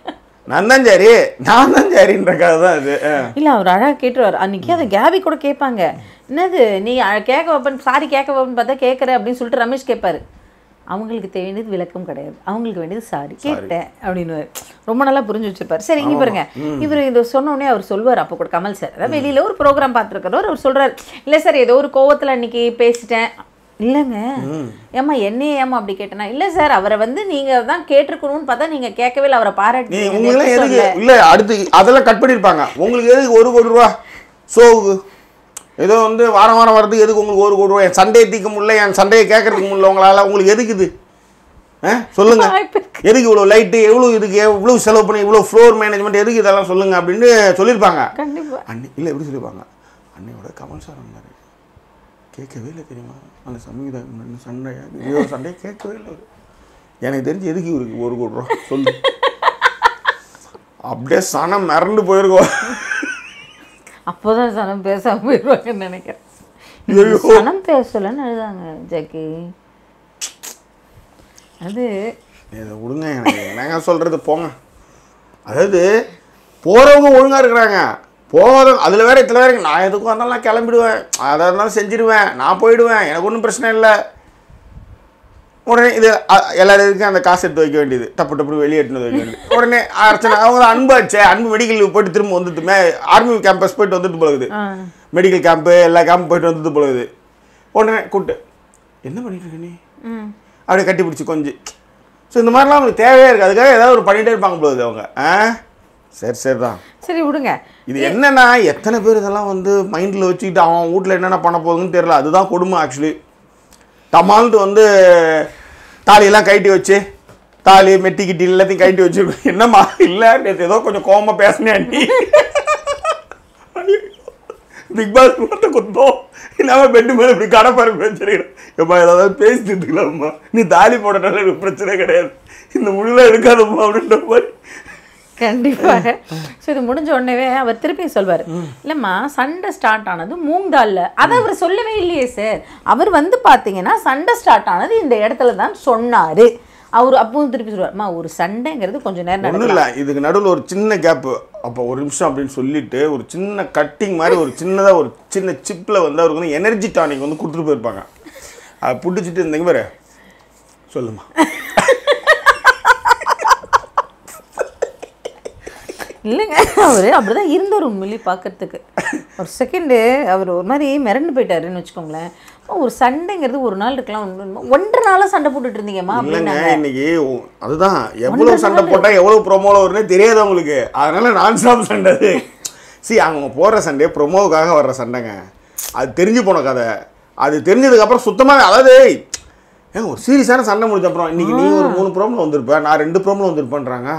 நான் தான் சரின்ற கதை தான் இது. இல்லை அவர் அழகாக கேட்டுருவார். அன்றைக்கி அதை கேபி கூட கேட்பாங்க, என்னது நீ கேட்க வைப்பேன் சாரி கேட்க வைப்பேன்னு பார்த்தா கேட்குற அப்படின்னு சொல்லிட்டு ரமேஷ் கேட்பாரு. அவங்களுக்கு வேண்டியது விளக்கம் கிடையாது, அவங்களுக்கு வேண்டியது சாரி கேட்டேன் அப்படின்னு ரொம்ப நல்லா புரிஞ்சு வச்சிருப்பாரு. சரி இங்கே பாருங்க, இவர் இதை சொன்னோடனே அவர் சொல்வார். அப்போ கூட கமல் சார் அதாவது வெளியில் ஒரு ப்ரோக்ராம் பார்த்துருக்கிறவர் அவர் சொல்கிறார், இல்லை சார் ஏதோ ஒரு கோவத்தில் அன்றைக்கி பேசிட்டேன். இல்லைங்க ஏம்மா என்னையே ஏமா அப்படி கேட்டேனா, இல்லை சார் அவரை வந்து நீங்கள் தான் கேட்டிருக்கணும்னு பார்த்தா நீங்கள் கேட்கவே இல்லை, அவரை பாராட்டி இல்லை அடுத்து அதெல்லாம் கட் பண்ணியிருப்பாங்க. உங்களுக்கு எதுக்கு 1 கோடி ரூபா ஷோவுக்கு ஏதோ வந்து வாரம் வரதுக்கு எதுக்கு உங்களுக்கு 1 கோடி ரூபா? என் சண்டையை தீர்க்க முடியல, என் சண்டையை கேட்கறதுக்கு முடியல உங்களால், உங்களுக்கு எதுக்கு இது? சொல்லுங்க, எதுக்கு இவ்வளோ லைட்டு, இவ்வளோ செலவு பண்ணி இவ்வளோ ஃப்ளோர் மேனேஜ்மெண்ட் எதுக்கு இதெல்லாம் சொல்லுங்க அப்படின்னு சொல்லியிருப்பாங்க. இல்லை எப்படி சொல்லியிருப்பாங்க, அன்னையோட கமல் சார் வந்தார் கேட்கவே இல்லை தெரியுமா அந்த சமீதா சண்டையை கேட்கவே இல்லை. எனக்கு தெரிஞ்சு எதுக்கு இவருக்கு 1 கோடி ரூபா சொல்லு. அப்படியே சனம் மிரண்டு போயிருக்கோம். அப்போதான் சனம் பேசாமல் போயிடுவாங்கன்னு நினைக்கிறேன். சனம் பேசலன்னு எழுதாங்க ஜக்கி. அது இதை விடுங்க, எனக்கு என்னங்க சொல்கிறது போங்க. அதாவது போகிறவங்க ஒழுங்காக இருக்கிறாங்க, போகாதவங்க அதில் வேறு இதில் வேறு நான் எதுக்கும் வந்தாலும் நான் கிளம்பிடுவேன், அதாக இருந்தாலும் செஞ்சிடுவேன், நான் போயிடுவேன், எனக்கு ஒன்றும் பிரச்சனை இல்லை. உடனே இது எல்லாருக்கும் அந்த காசு எடுத்து வைக்க வேண்டியது, டப்பு வெளியே எடுத்து வைக்க வேண்டியது. உடனே அர்ச்சனை அவங்க அன்பாச்சே, அன்பு மெடிக்கல் போய்ட்டு திரும்ப வந்துட்டுமே ஆர்மி கேம்பஸ் போய்ட்டு வந்துட்டு போகுது, மெடிக்கல் கேம்ப்பு எல்லா கேம்ப் போய்ட்டு வந்துட்டு போகுது. உடனே கூப்பிட்டு என்ன பண்ணிட்டு இருக்க நீ அப்படியே கட்டி பிடிச்சி கொஞ்சம். ஸோ இந்த மாதிரிலாம் அவங்களுக்கு தேவையாக இருக்குது, அதுக்காக ஏதாவது ஒரு பண்ணிகிட்டே இருப்பாங்க போகுது அவங்க. சரி தான் சரி விடுங்க. இது என்னன்னா எத்தனை பேர் இதெல்லாம் வந்து மைண்டில் வச்சுக்கிட்டு அவன் வீட்டில் என்னென்ன பண்ண போகுதுன்னு தெரியல. அதுதான் கொடுமை ஆக்சுவலி. டமால்ட்டு வந்து தாலியெல்லாம் கைட்டி வச்சு தாலி மெட்டி கிட்டி எல்லாத்தையும் கைட்டி வச்சுருக்கோம். என்னம்மா இல்லை நேற்று ஏதோ கொஞ்சம் கோவமாக பேசினேன் நீ பிக் பாஸ் கொடுத்த குத்தோம் இல்லாமல் பெட்டு மேலே இப்படி கடப்பாரு வச்சிருக்கிறேன். எப்பா ஏதாவது பேசிட்டு இருக்கலாம்மா, நீ தாலி போடனால எனக்கு பிரச்சனை கிடையாது, இந்த முடியெல்லாம் எடுக்காதம்மா அப்படின்ற மாதிரி. கண்டிப்பாக. ஸோ இது முடிஞ்ச உடனே அவர் திருப்பி சொல்வார், இல்லைம்மா சண்டை ஸ்டார்ட் ஆனது மூங்காலில், அதை அவர் சொல்லவே இல்லையே சார். அவர் வந்து பார்த்தீங்கன்னா சண்டை ஸ்டார்ட் ஆனது இந்த இடத்துல தான் சொன்னார். அவர் அப்பவும் திருப்பி சொல்லுவார்மா ஒரு சண்டைங்கிறது கொஞ்சம் நேரம் ஒன்றும் இல்லை, இதுக்கு நடுவில் ஒரு சின்ன கேப்பு, அப்போ 1 நிமிஷம் அப்படின்னு சொல்லிட்டு ஒரு சின்ன கட்டிங் மாதிரி ஒரு சின்னதாக ஒரு சின்ன சிப்பில் வந்து அவருக்கு வந்து எனர்ஜி டானிக் வந்து கொடுத்துட்டு போயிருப்பாங்க. அதை பிடிச்சிட்டு இருந்தீங்க பாரு, சொல்லுமா இல்லைங்க அவர் அப்படிதான் இருந்தார் உண்மையிலே பார்க்கறதுக்கு. ஒரு செகண்டு அவர் ஒரு மாதிரி மிரண்டு போயிட்டாருன்னு வச்சுக்கோங்களேன். ஒரு சண்டைங்கிறது ஒரு நாள் இருக்கலாம், 1.5 நாளாக சண்டை போட்டுட்டு இருந்தீங்கம்மா அப்படின்னா இன்னைக்கு அதுதான் எவ்வளவு சண்டை போட்டால் எவ்வளவு ப்ரொமோவில் வருன்னே தெரியாது அவங்களுக்கு. அதனால நான் ஸ்டாப் சண்டை. அவங்க போடுற சண்டே ப்ரொமோவுக்காக வர்ற சண்டைங்க, அது தெரிஞ்சு போன கதை. அது தெரிஞ்சதுக்கப்புறம் சுத்தமாக அதாவது ஒரு சீரியஸான சண்டை முடிஞ்ச அப்புறம் இன்னைக்கு நீ ஒரு 3 ப்ரோமில் வந்திருப்பேன், நான் 2 ப்ரோமில் வந்திருப்பேன்றாங்க.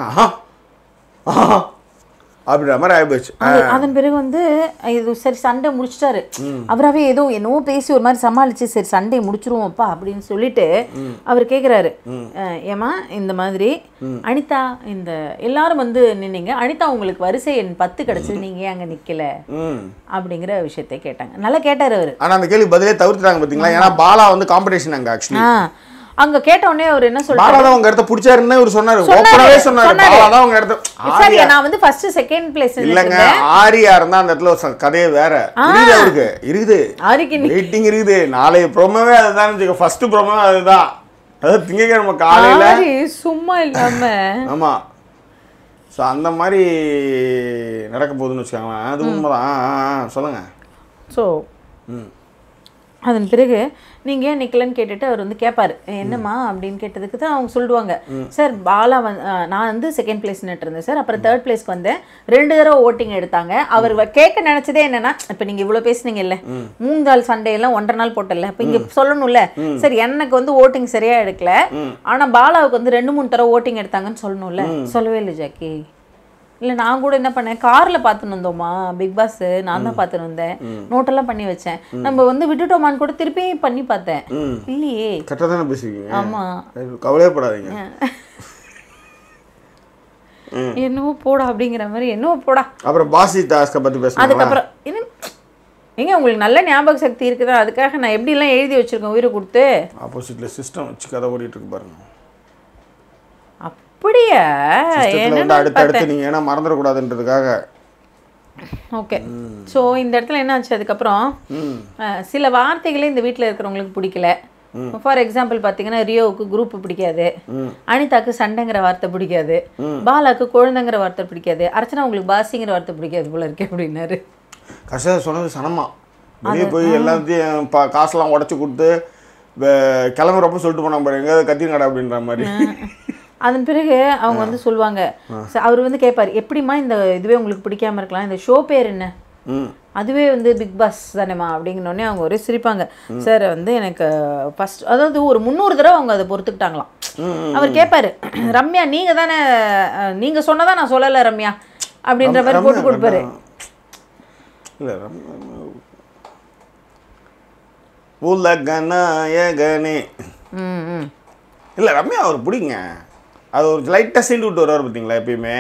அப்படின்ற மாதிரி ஆயிப்போச்சு. அதன் பிறகு வந்து இது சரி சண்டை முடிச்சிட்டாரு, அவராகவே ஏதோ என்னவோ பேசி ஒரு மாதிரி சமாளிச்சு சரி சண்டையை முடிச்சிருவோம்ப்பா அப்படின்னு சொல்லிட்டு அவர் கேட்குறாரு, ஏமா இந்த மாதிரி அனிதா இந்த எல்லாரும் வந்து நின்னீங்க, அனிதா உங்களுக்கு வரிசை எண் 10 கிடைச்சது, நீங்க ஏன் அங்கே நிற்கல அப்படிங்கிற விஷயத்தை கேட்டாங்க. நல்லா கேட்டார் அவர். ஆனால் அந்த கேள்வி பதிலே தவிர்த்துட்டாங்க பார்த்தீங்களா, ஏன்னா பாலா வந்து காம்படிஷன் அங்கே ஆக்சுவலி. அங்க கேட்ட உடனே அவர் என்ன சொல்றாரு, பாலா தான் உங்க இடத்தை பிடிச்சாருன்னு இவர் சொன்னாரு. ஓபனாவே சொன்னாரு பாலா தான் உங்க இடத்தை. சரி நான் வந்து ஃபர்ஸ்ட் செகண்ட் பிளேஸ் இல்லங்க, ஆரியா இருந்தா அந்த இடத்துல ஒரு கதையே வேற இருக்குது. அவருக்கு இருக்குது, ஆரிக்கு வெயிட்டிங் இருக்குது. நாளைய ப்ரோமோவே அதுதான், ஃபர்ஸ்ட் ப்ரோமோ அதுதான். அதாவது திங்கக்கிழமை காலையில சும்மா இல்லாம. ஆமா, ஸோ அந்த மாதிரி நடக்க போகுதுன்னு வச்சுக்கோங்களேன். அது உண்மைதான். சொல்லுங்க. ஸோ அதன் பிறகு நீங்கள் ஏன் நிற்கலன்னு கேட்டுட்டு அவர் வந்து கேட்பார், என்னம்மா அப்படின்னு கேட்டதுக்கு தான் அவங்க சொல்லுவாங்க, சார் பாலா நான் வந்து செகண்ட் பிளேஸ் நின்றுருந்தேன் சார், அப்புறம் 3rd பிளேஸ்க்கு வந்தேன், 2 தடவை ஓட்டிங் எடுத்தாங்க. அவர் கேட்க நினச்சதே என்னன்னா, இப்போ நீங்கள் இவ்வளோ பேசுனீங்க இல்லை, 3 நாள் சண்டையெல்லாம் 1.5 நாள் போட்டல, இப்போ இங்கே சொல்லணும்ல சார் எனக்கு வந்து ஓட்டிங் சரியாக எடுக்கல, ஆனால் பாலாவுக்கு வந்து 2-3 தடவை ஓட்டிங் எடுத்தாங்கன்னு சொல்லணும்ல. சொல்லவே இல்லை ஜாக்கி. இல்லை நான் கூட என்ன பண்ணேன், காரில் பார்த்துன்னு வந்தோமா பிக் பாஸ், நான் தான் பார்த்துன்னு வந்தேன், நோட்டெல்லாம் பண்ணி வச்சேன், நம்ம வந்து விட்டுட்டோமான்னு கூட திருப்பி பண்ணி பார்த்தேன். இல்லையே கரெக்டாக தானே பேசுவீங்க. ஆமாம், கவலையப்படாதீங்க. என்னவோ போடா அப்படிங்கிற மாதிரி என்னவோ போடா. அப்புறம் பாசி டாஸ்கை பற்றி பேசுகிறேன். அதுக்கப்புறம் என்ன ஏங்க உங்களுக்கு நல்ல ஞாபக சக்தி இருக்குதா, அதுக்காக நான் எப்படிலாம் எழுதி வச்சுருக்கேன் உயிரை கொடுத்து. ஆப்போசிட்டில் சிஸ்டம் வச்சு கதை ஓடிட்டு இருக்கு பாருங்க. அப்படியா? வந்து அடுத்தடுத்து நீங்கள் ஏன்னா மறந்துடக்கூடாதுன்றதுக்காக. ஓகே. ஸோ இந்த இடத்துல என்ன ஆச்சு, அதுக்கப்புறம் சில வார்த்தைகளே இந்த வீட்டில் இருக்கிறவங்களுக்கு பிடிக்கல. ஃபார் எக்ஸாம்பிள் பார்த்தீங்கன்னா, ரியோவுக்கு குரூப் பிடிக்காது, அனிதாக்கு சண்டைங்கிற வார்த்தை பிடிக்காது, பாலாக்கு குழந்தைங்கிற வார்த்தை பிடிக்காது, அர்ச்சனா உங்களுக்கு பாசிங்கிற வார்த்தை பிடிக்காது போல இருக்கு அப்படின்னாரு. கஷ்டம் சொன்னது சனமா வெளியே போய் எல்லாத்தையும் காசெல்லாம் உடச்சி கொடுத்து கிளம்புறப்ப சொல்லிட்டு போனாங்க பாரு, எங்கேயாவது கத்திங்கடா அப்படின்ற மாதிரி. அதன் பிறகு அவங்க வந்து சொல்லுவாங்க, அவர் வந்து கேட்பார், எப்படிம்மா இந்த இதுவே உங்களுக்கு பிடிக்காம இருக்கலாம், இந்த ஷோ பேர் என்ன, அதுவே வந்து பிக் பாஸ் தானேம்மா அப்படிங்கன்னொடனே அவங்க ஒரே சிரிப்பாங்க. சார் வந்து எனக்கு ஃபஸ்ட் அதாவது ஒரு 300 தடவை அவங்க அதை பொறுத்துக்கிட்டாங்களாம். அவர் கேட்பாரு, ரம்யா நீங்கள் தானே, நீங்கள் சொன்னதான் நான் சொல்லலை ரம்யா அப்படின்ற மாதிரி போட்டு கொடுப்பாரு. இல்லை உலகநாயகனே இல்லை ரம்யா அவர் பிடிங்க, அது ஒரு லைட்டாக சீண்டு விட்டு வருவார் பார்த்தீங்களா எப்பயுமே,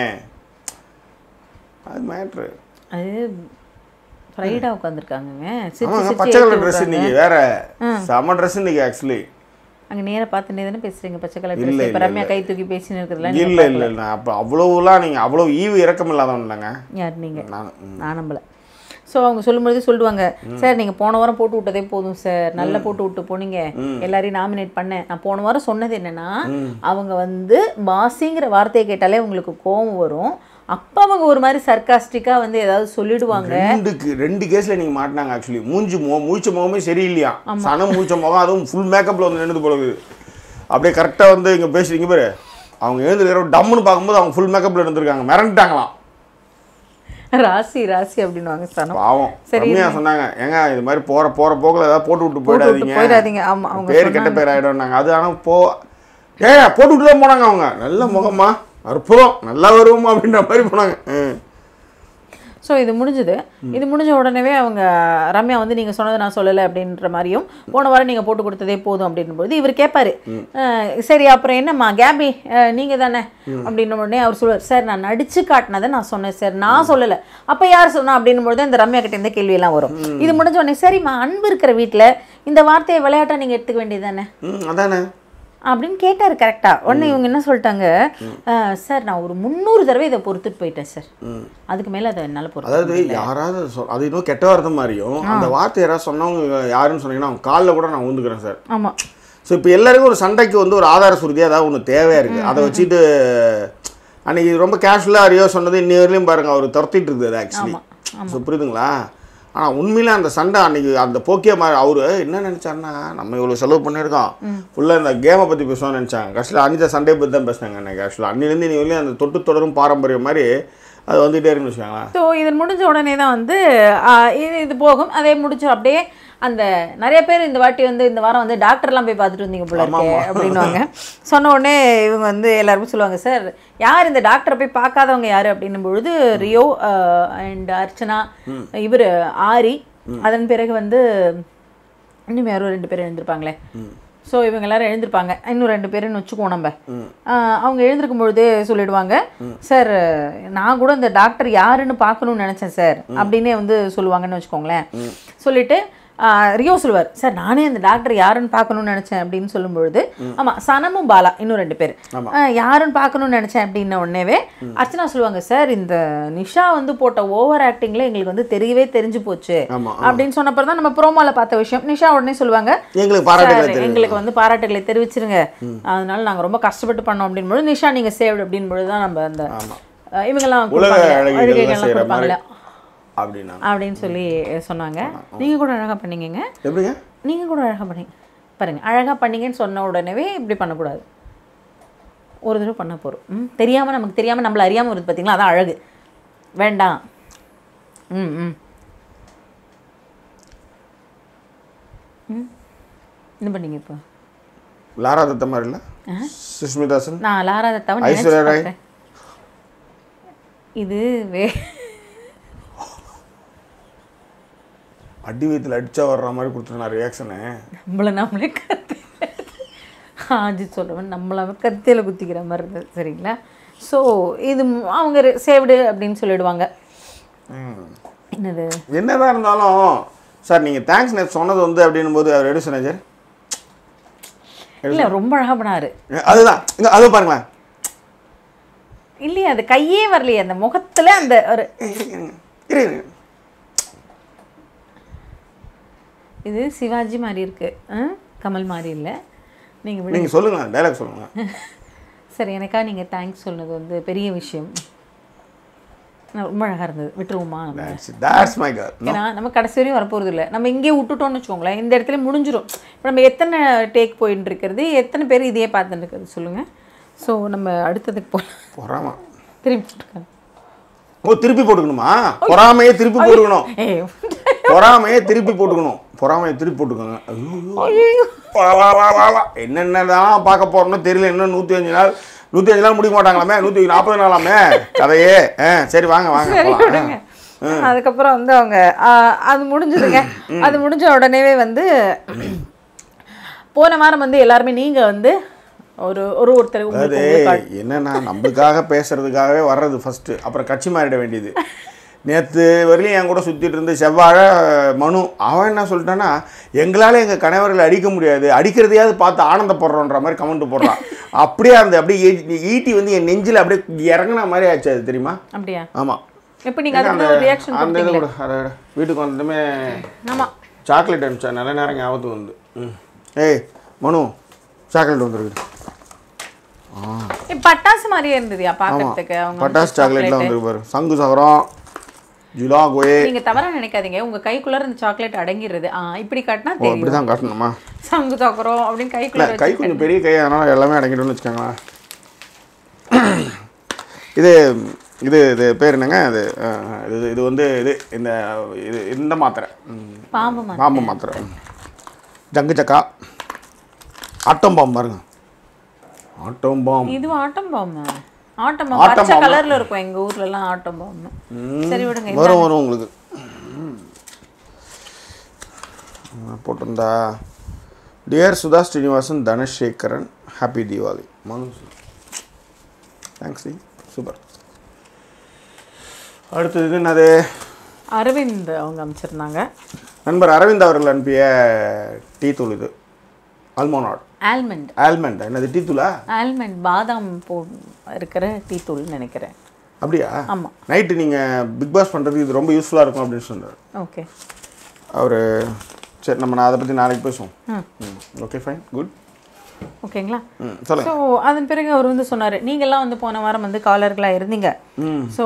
அது மேட்ரு. அது ஃப்ரைடாக உட்காந்துருக்காங்க. பச்சை கலர் ட்ரெஸ் இன்னைக்கு வேற செம ட்ரெஸ் இன்னைக்கு. ஆக்சுவலி அங்கே நேராக பார்த்துட்டே தானே பேசுறீங்க பச்சை கலர் ட்ரெஸ். இப்போ ரம்யா கை தூக்கி பேசின்னு இருக்கிறதுல இல்லை இல்லை இல்லை அப்போ அவ்வளோலாம் நீங்கள் அவ்வளோ ஈவு இறக்கம் இல்லாதவன் இல்லைங்க. யார் நீங்கள்? நான் நம்பலை. ஸோ அவங்க சொல்லும்போது சொல்லுவாங்க, சார் நீங்கள் போன வாரம் போட்டு விட்டதே போதும் சார், நல்லா போட்டு விட்டு போனீங்க, எல்லாரையும் நாமினேட் பண்ணேன். நான் போன வாரம் சொன்னது என்னென்னா, அவங்க வந்து பாசிங்கிற வார்த்தையை கேட்டாலே உங்களுக்கு கோவம் வரும், அப்போ அவங்க ஒரு மாதிரி சர்க்காஸ்டிக்காக வந்து ஏதாவது சொல்லிடுவாங்க. ரெண்டு கேஸில் நீங்கள் மாட்டினாங்க. ஆக்சுவலி மூச்ச முகமே சரியில்லையா, சனம் மூச்ச முகம், அதுவும் ஃபுல் மேக்கப்பில் வந்து நின்றுது போல அப்படியே கரெக்டாக வந்து இங்கே பேசுறீங்க பாரு, அவங்க எழுந்துருக்கிற டம்முன்னு பார்க்கும்போது அவங்க ஃபுல் மேக்கப்பில் இருந்திருக்காங்க, மிரண்டாங்களாம். ராசி ராசி அப்படின்னுவாங்க சனம். பாவம் ரம்யா சொன்னாங்க, ஏங்க இது மாதிரி போகிற போக்கில் ஏதாவது போட்டு விட்டு போயிடாதீங்க, ஆமாம் அவங்க பேர் கெட்ட பேர் ஆகிடும்னாங்க. அது ஆனால் போட்டு விட்டு தான் போனாங்க. அவங்க நல்ல முகமா அற்புதம் நல்லா வருவோமா அப்படின்ற மாதிரி போனாங்க. ஸோ இது முடிஞ்சுது. இது முடிஞ்ச உடனே அவங்க ரம்யா வந்து நீங்கள் சொன்னதை நான் சொல்லலை அப்படின்ற மாதிரியும், போன வாரம் நீங்கள் போட்டு கொடுத்ததே போதும் அப்படின்னும்போது இவர் கேட்பாரு, சரி அப்புறம் என்னம்மா கேபி நீங்கள் தானே அப்படின்ன உடனே அவர் சொல்லுவார், சார் நான் நடிச்சு காட்டினதை நான் சொன்னேன் சார், நான் சொல்லலை, அப்போ யார் சொன்னா அப்படின்னும்போது இந்த ரம்யா கிட்ட இந்த கேள்வியெல்லாம் வரும். இது முடிஞ்ச உடனே, சரிம்மா அன்பு இருக்கிற வீட்டில் இந்த வார்த்தையை விளையாட்டாக நீங்கள் எடுத்துக்க வேண்டியது தானே அதானே அப்படின்னு கேட்டார். கரெக்டாக உடனே இவங்க என்ன சொல்லிட்டாங்க, சார் நான் ஒரு 300 தடவை இதை பொறுத்துட்டு போயிட்டேன் சார், அதுக்கு மேலே அதை என்னால் பொறுத்து. அதாவது யாராவது அது இன்னும் கெட்ட வார்த்தை மாதிரியும் அந்த வார்த்தை யாராவது சொன்னவங்க யாருன்னு சொன்னீங்கன்னா அவங்க காலில் கூட நான் ஊந்துக்கிறேன் சார். ஆமாம். ஸோ இப்போ எல்லாருக்கும் ஒரு சண்டைக்கு வந்து ஒரு ஆதார சுருதியாக ஏதாவது ஒன்று தேவையாக இருக்குது. அதை வச்சுட்டு அன்றைக்கி ரொம்ப கேஷுவலாக ரியோ சொன்னது இன்னி வரையிலையும் பாருங்கள் அவர் துரத்திட்டு இருக்குது அது ஆக்சுவலி. ஸோ புரியுதுங்களா? ஆனால் உண்மையில அந்த சண்டை அன்றைக்கி அந்த போக்கிய மாதிரி அவர் என்ன நினச்சாருன்னா, நம்ம இவ்வளோ செலவு பண்ணியிருக்கோம், ஃபுல்லாக இந்த கேமை பற்றி பேசுவான்னு நினச்சாங்க. கஷ்டம் அன்றைக்கி சண்டையை பற்றி தான் பேசினாங்க அன்றைக்கி. ஆக்சுவலாக அன்னிலேருந்து இனி வரையும் அந்த தொட்டு தொடரும் பாரம்பரியம் மாதிரி அது வந்துகிட்டே இருக்குன்னு வச்சுக்காங்களா. ஸோ இது முடிஞ்ச உடனே தான் வந்து இது போகும். அதே முடிச்சு அப்படியே அந்த நிறைய பேர் இந்த வாட்டி வந்து இந்த வாரம் வந்து டாக்டர்லாம் போய் பார்த்துட்டு வந்தீங்க போல இருக்கே அப்படின்வாங்க. சொன்ன உடனே இவங்க வந்து எல்லாருமே சொல்லுவாங்க, சார் யார் இந்த டாக்டரை போய் பார்க்காதவங்க யார் அப்படின்னும் பொழுது ரியோ அண்ட் அர்ச்சனா, இவர் ஆரி, அதன் பிறகு வந்து இன்னும் யாரோ 2 பேர் எழுந்திருப்பாங்களே. ஸோ இவங்க எல்லாரும் எழுந்திருப்பாங்க, இன்னும் 2 பேருன்னு வச்சுக்குவோம் நம்ம. அவங்க எழுந்திருக்கும் பொழுதே சொல்லிடுவாங்க, சார் நான் கூட இந்த டாக்டர் யாருன்னு பார்க்கணும்னு நினச்சேன் சார் அப்படின்னே வந்து சொல்லுவாங்கன்னு வச்சுக்கோங்களேன். சொல்லிட்டு ரியோ சொல்லுவார், சார் நானே அந்த டாக்டர் யாருன்னு பார்க்கணும்னு நினச்சேன் அப்படின்னு சொல்லும்பொழுது, ஆமாம் சனமும் பாலா இன்னும் 2 பேர் யாருன்னு பார்க்கணும்னு நினச்சேன் அப்படின்ன உடனேவே அர்ச்சனா சொல்லுவாங்க, சார் இந்த நிஷா வந்து போட்ட ஓவர் ஆக்டிங்கில் எங்களுக்கு வந்து தெரிஞ்சு போச்சு அப்படின்னு சொன்னப்பறம் தான் நம்ம ப்ரோமோவில் பார்த்த விஷயம். நிஷா உடனே சொல்லுவாங்க, எங்களுக்கு வந்து பாராட்டுகளை தெரிவிச்சிருங்க, அதனால நாங்கள் ரொம்ப கஷ்டப்பட்டு பண்ணோம் அப்படின்போது, நிஷா நீங்கள் சேவ்டு அப்படின்பொழுது தான் நம்ம அந்த இவங்கெல்லாம் கொடுப்பாங்களே அப்படின்னு சொல்லி சொன்னாங்க. நீங்கள் கூட அழகாக பண்ணீங்க, எப்படிங்க நீங்கள் கூட அழகாக பண்ணீங்க பாருங்கள், அழகாக பண்ணீங்கன்னு சொன்ன உடனே இப்படி பண்ணக்கூடாது, ஒரு தடவை பண்ண போகிறோம். தெரியாமல் நமக்கு தெரியாமல் நம்மளை அறியாமல் வருது பார்த்தீங்களா, அதான் அழகு. வேண்டாம். என்ன பண்ணீங்க இப்போ? லாரா தத்தா மாதிரி இல்லை, சுஷ்மிதா சென், நான் லாரா தத்தாவை இது அடி வயிற்றுல அடிச்சா வர்ற மாதிரி கொடுத்துருந்தா ரியாக்ஷனு. நம்மளே ஆஜி சொல்கிறவன் நம்மளாவே கத்தியில் குத்திக்கிற மாதிரி இருந்தது. சரிங்களா? ஸோ இது அவங்க சேவ்டு அப்படின்னு சொல்லிடுவாங்க. என்னது என்னதான் இருந்தாலும் சார் நீங்கள் தேங்க்ஸ் நேற்று சொன்னது வந்து அப்படின்னும் போது அவர் எப்படி சொன்னார் சார்? இல்லை ரொம்ப அழகாக பண்ணார். அதுதான் அது பாருங்களேன், இல்லையே அது கையே வரலையே அந்த முகத்துல அந்த ஒரு இது சிவாஜி மாதிரி இருக்கு கமல் மாதிரி இல்லை நீங்கள் சொல்லுங்கள் டைலாக் சொல்லுங்கள். சரி எனக்கா நீங்கள் தேங்க்ஸ் சொன்னது வந்து பெரிய விஷயம். ரொம்ப அழகாக இருந்தது. விட்டுருவோமா? ஏன்னா நம்ம கடைசி வரையும் வரப்போகிறது இல்லை. நம்ம இங்கே விட்டுட்டோம்னு வச்சுக்கோங்களேன், இந்த இடத்துல முடிஞ்சிடும். இப்போ நம்ம எத்தனை டேக் போயின்னு இருக்கிறது, எத்தனை பேர் இதையே பார்த்துட்டு இருக்கிறது சொல்லுங்கள். ஸோ நம்ம அடுத்ததுக்கு போகலாம். திருப்பி போட்டுக்கணும். திருப்பி போட்டுக்கணுமா? பொறாமையே திருப்பி போட்டுக்கணும். பொறாமையே திருப்பி போட்டுக்கணும். பொறாமையை திருப்பி போட்டுக்கோங்க. என்னென்னதான் பார்க்க போறோம்னு தெரியல. இன்னும் 105 நாள் 105 நாள் முடிக்க மாட்டாங்களாமே, 140 நாளாமே கதையே. சரி வாங்க வாங்க. அதுக்கப்புறம் வந்து அவங்க அது முடிஞ்சதுங்க. அது முடிஞ்ச உடனேவே வந்து போன வாரம் வந்து எல்லாருமே நீங்கள் வந்து ஒருத்தர் என்னன்னா நம்மளுக்காக பேசுறதுக்காகவே வர்றது ஃபர்ஸ்ட், அப்புறம் கட்சி மாறிட வேண்டியது. நேற்று வரையிலும் என் கூட சுற்றிட்டு இருந்து செவ்வாழை மனு அவன் என்ன சொல்லிட்டான்னா, எங்களால் எங்கள் கணவர்களை அடிக்க முடியாது, அடிக்கிறதையாவது பார்த்து ஆனந்தப்படுறோன்ற மாதிரி கமெண்ட் போடுறான். அப்படியே அப்படியே ஈட்டி வந்து என் நெஞ்சில் அப்படியே இறங்கின மாதிரி ஆச்சு. அது தெரியுமா? அப்படியா? ஆமாம். இப்போ நீங்கள் அந்த இது கூட வீட்டுக்கு வந்ததுமே ஆமாம் சாக்லேட் அனுப்பிச்சா நல்ல நேரம் ஞாபகத்துக்கு வந்து ஏய் மனு சாக்லேட் வந்துருக்கு. பட்டாசு மாதிரியே இருந்ததுயா பார்க்கறதுக்கு. அவங்க பட்டாசு சாக்லேட்லாம் வந்துருக்கு பாரு. சங்கு சக்கரம் ஜுலாகோயே. நீங்க தவறா நினைக்காதீங்க, உங்க கைக்குள்ள இந்த சாக்லேட் அடங்கிடுது. இப்படி காட்டினா தெரியும். இப்படி தான் காட்டணுமா? சங்கு சக்கரம் அப்படின்னு கைக்குள்ள கை கொஞ்சம் பெரிய கை, அதனால எல்லாமே அடங்கிடும்னு வச்சுக்கோங்களேன். இது இது இது பேர் என்னங்க? இது இது வந்து இது இந்த மாத்திரை, பாம்பு மாத்திரை, ஜங்கு சக்கா, ஆட்டம் பாம்பு பாருங்க. ஆட்டம் பாம்பு. இது ஆட்டம் பாம்பு. ஆட்டம் பாம்பு பச்சை கலர்ல இருக்கும் எங்க ஊர்ல எல்லாம் ஆட்டம் பாம்பு. சரி விடுங்க, வரும் உங்களுக்கு போட்டிருந்தா. Dear Sudha Srinivasan, Dhanasekaran, happy Deepavali. Many thanks, super. அடுத்தது இது என்னது? அரவிந்த் அவங்க அமைச்சிருந்தாங்க. நண்பர் அரவிந்த் அவர்கள் அனுப்பிய டீ தூள். இது ஆல்மண்ட். என்னது டீ தூளா? ஆல்மண்ட் பாதாம் இருக்கிற டீ தூள் நினைக்கிறேன். அப்படியா? ஆமாம். நைட்டு நீங்கள் பிக் பாஸ் பண்ணுறதுக்கு இது ரொம்ப யூஸ்ஃபுல்லாக இருக்கும் அப்படின்னு சொன்னார். ஓகே அவர். சரி, நம்ம அதை பற்றி நாளைக்கு பேசுவோம். Okay fine, good. ஓகேங்களா? சொல்லுங்க. ஸோ அதன் பிறகு அவர் வந்து சொன்னார், நீங்கள்லாம் வந்து போன வாரம் வந்து காலர்களாக இருந்தீங்க. ஸோ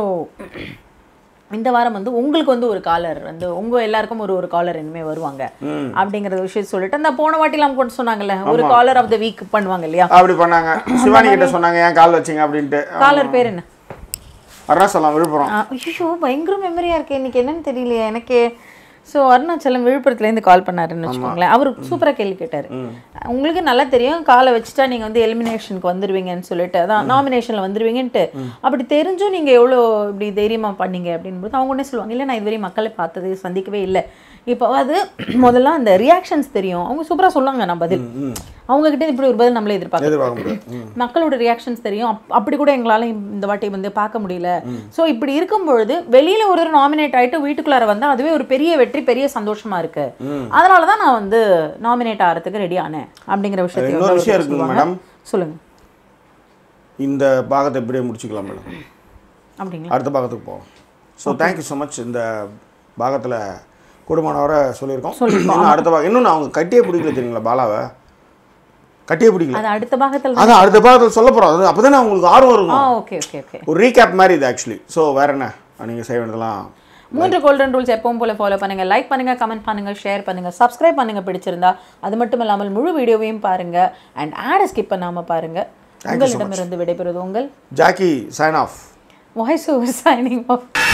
இந்த வாரம் வந்து உங்களுக்கு வந்து ஒரு காலர் வந்து உங்கள் எல்லாருக்கும் ஒரு காலர் இனிமேல் வருவாங்க அப்படிங்கிற விஷயம் சொல்லிட்டு, அந்த போன வாட்டிலாம் கூட சொன்னாங்கல்ல, ஒரு காலர் ஆஃப் த வீக் பண்ணுவாங்க இல்லையா? அப்படி பண்ணாங்க. சிவானி கிட்ட சொன்னாங்க ஏன் கால் வச்சிங்க அப்படின்ட்டு. காலர் பேர் என்ன? அருணாச்சலம், விழுப்புரம். ஐயோ பயங்கர மெமரியாக இருக்கேன் இன்னைக்கு, என்னன்னு தெரியலையா எனக்கே. ஸோ அருணாச்சலம் விழுப்புரத்துலேருந்து கால் பண்ணாருன்னு வச்சுக்கோங்களேன். அவர் சூப்பராக கேள்வி கேட்டார். உங்களுக்கு நல்லா தெரியும் காலை வச்சுட்டா நீங்கள் வந்து எலிமினேஷனுக்கு வந்துடுவீங்கன்னு சொல்லிட்டு, அதான் நாமினேஷனில் வந்துடுவீங்கன்ட்டு. அப்படி தெரிஞ்சும் நீங்கள் எவ்வளோ இப்படி தைரியமாக பண்ணீங்க அப்படின்போது அவங்க ஒன்றே சொல்லுவாங்க, இல்லை நான் இதுவரையும் மக்களை பார்த்தது சந்திக்கவே இல்லை. இப்போ அது முதல்ல அந்த ரியாக்ஷன்ஸ் தெரியும். அவங்க சூப்பராக சொல்லுவாங்க நான் பதில். அவங்ககிட்ட இப்படி ஒரு பதில் நம்மளே எதிர்பார்க்க மக்களோட ரியாக்ஷன்ஸ் தெரியும். அப்படி கூட எங்களால் இந்த வாட்டி வந்து பார்க்க முடியல. ஸோ இப்படி இருக்கும் பொழுது வெளியில் ஒரு நாமினேட் ஆகிட்டு வீட்டுக்குள்ளார வந்தால் அதுவே ஒரு பெரிய வெற்றி, பெரிய சந்தோஷமா இருக்கு. அதனால தான் நான் வந்து நாமினேட் ஆகிறதுக்கு ரெடி ஆனேன் அப்படிங்கிற விஷயத்தையும் சொல்லுங்க. இந்த பாகத்தை எப்படியே முடிச்சுக்கலாம் மேடம். அப்படிங்களா? அடுத்த பாகத்துக்கு போவோம். So thank you so much. இந்த பாகத்தில் குடும்பமானவரை சொல்லியிருக்கோம். அடுத்த பாகம் இன்னும் அவங்க கட்டியே பிடிக்கல தெரியுங்களா? பாலாவை கட்டியே பிடிக்கல. அது அடுத்த பாகத்தில் அதான் அடுத்த பாகத்தில் சொல்ல போகிறோம். அது அப்போ தானே உங்களுக்கு ஆர்வம் இருக்கும். Okay okay okay. ஒரு ரீகேப் மாதிரி இது ஆக்சுவலி. ஸோ வேறு என்ன நீங்கள் செய்ய வேண்டியதெல்லாம் 3 கோல்டன் ரூல்ஸ் எப்பவும் போல ஃபாலோ பண்ணுங்க. லைக் பண்ணுங்க, கமெண்ட் பண்ணுங்க, ஷேர் பண்ணுங்க, சப்ஸ்கிரைப் பண்ணுங்க பிடிச்சிருந்தா. அது மட்டும் இல்லாமல் முழு வீடியோவையும் பாருங்க அண்ட் ஆடை ஸ்கிப் பண்ணாமல் பாருங்க. உங்களிடமிருந்து விடைபெறுவது உங்கள் Jackie. Sign off. Voice over signing of.